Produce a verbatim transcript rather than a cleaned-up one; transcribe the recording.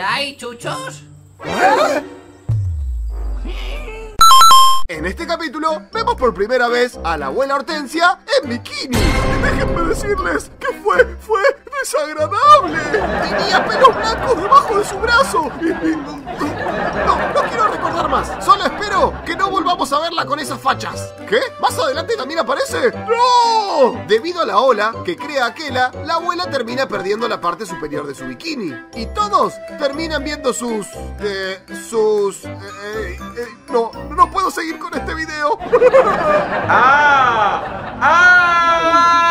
ahí, chuchos? En este capítulo vemos por primera vez a la abuela Hortensia en bikini. Y déjenme decirles que fue, fue desagradable. Tenía pelos blancos debajo de su brazo. Y, y, no, no quiero recordar más. Solo espero que no volvamos a verla con esas fachas. ¿Qué? ¿Más adelante también aparece? ¡No! Debido a la ola que crea Aquela, la abuela termina perdiendo la parte superior de su bikini. Y todos terminan viendo sus... Eh, sus... Eh, eh, eh, no, no puedo seguir con este video. ¡Ah! ¡Ah!